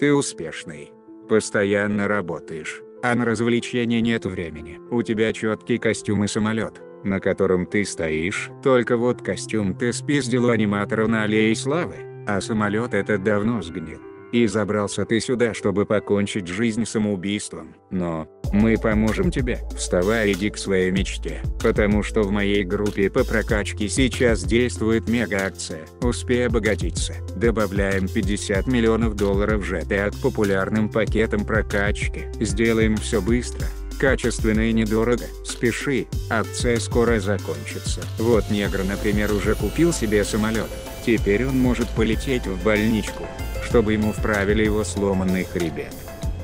Ты успешный. Постоянно работаешь, а на развлечения нет времени. У тебя четкий костюм и самолет, на котором ты стоишь. Только вот костюм ты спиздил у аниматора на Аллее Славы, а самолет этот давно сгнил. И забрался ты сюда, чтобы покончить жизнь самоубийством. Но мы поможем тебе. Вставай, иди к своей мечте. Потому что в моей группе по прокачке сейчас действует мега-акция. Успей обогатиться. Добавляем $50 миллионов GTA к популярным пакетам прокачки. Сделаем все быстро, качественно и недорого. Спеши, акция скоро закончится. Вот негр, например, уже купил себе самолет. Теперь он может полететь в больничку, чтобы ему вправили его сломанный хребет.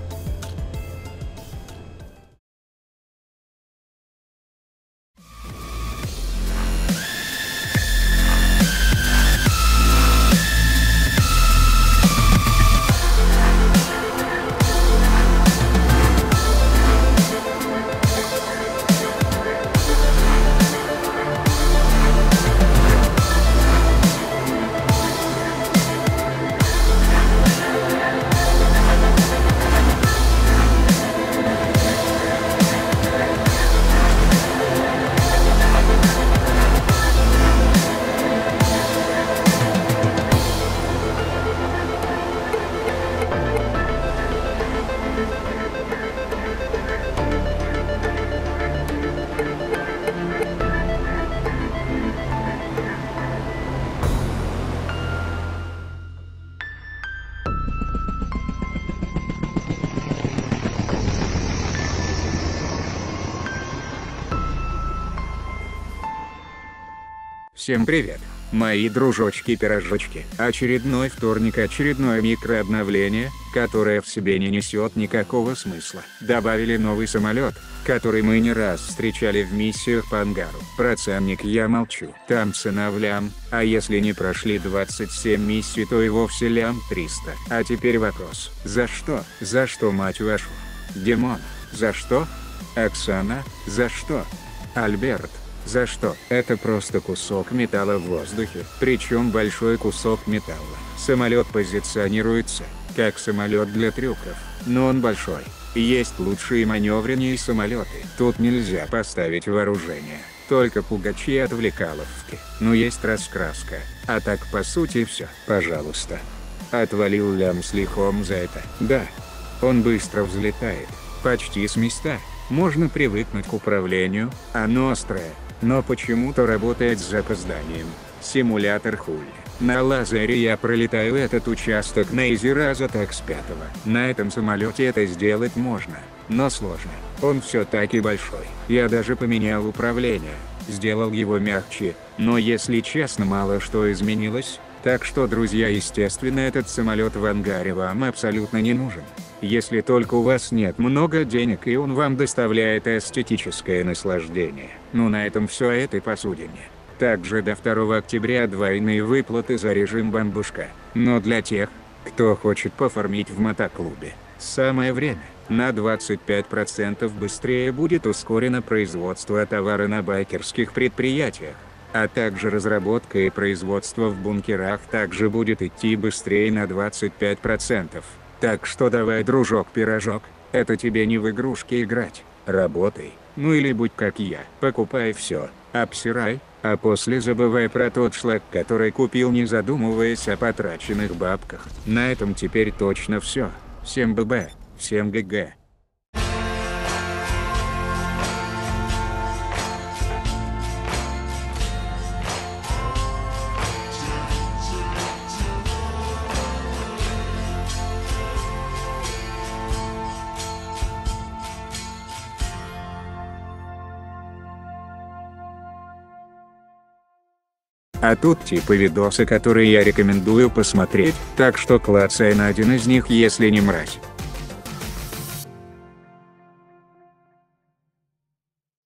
Всем привет, мои дружочки-пирожочки. Очередной вторник, очередное микрообновление, которое в себе не несет никакого смысла. Добавили новый самолет, который мы не раз встречали в миссиях по ангару. Про ценник я молчу. Там цена в лям, а если не прошли 27 миссий, то и вовсе лям 300. А теперь вопрос: за что? За что, мать вашу? Димон, за что? Оксана, за что? Альберт, за что? Это просто кусок металла в воздухе, причем большой кусок металла. Самолет позиционируется как самолет для трюков, но он большой. Есть лучшие маневренные самолеты. Тут нельзя поставить вооружение, только пугачи и отвлекаловки. Но есть раскраска, а так по сути все. Пожалуйста. Отвалил лям с лихом за это. Да, он быстро взлетает, почти с места. Можно привыкнуть к управлению, оно острое, но почему-то работает с запозданием. Симулятор хули. На лазере я пролетаю этот участок на изи раза так с 5-го. На этом самолете это сделать можно, но сложно. Он все-таки большой. Я даже поменял управление, сделал его мягче, но если честно, мало что изменилось. Так что, друзья, естественно, этот самолет в ангаре вам абсолютно не нужен. Если только у вас нет много денег и он вам доставляет эстетическое наслаждение. Ну, на этом все этой посудине. Также до 2 октября двойные выплаты за режим бамбушка. Но для тех, кто хочет пофармить в мотоклубе, самое время. На 25% быстрее будет ускорено производство товара на байкерских предприятиях. А также разработка и производство в бункерах также будет идти быстрее на 25%. Так что давай, дружок-пирожок, это тебе не в игрушки играть. Работай, ну или будь как я. Покупай все, обсирай, а после забывай про тот шлак, который купил, не задумываясь о потраченных бабках. На этом теперь точно все. Всем ББ, всем ГГ. А тут типа видосы, которые я рекомендую посмотреть, так что клацай на один из них, если не мразь.